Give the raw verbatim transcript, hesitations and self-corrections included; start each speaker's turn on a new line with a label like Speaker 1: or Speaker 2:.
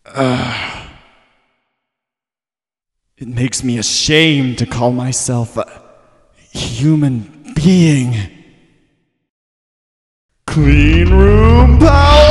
Speaker 1: Uh, it makes me ashamed to call myself a human being. Clean room power!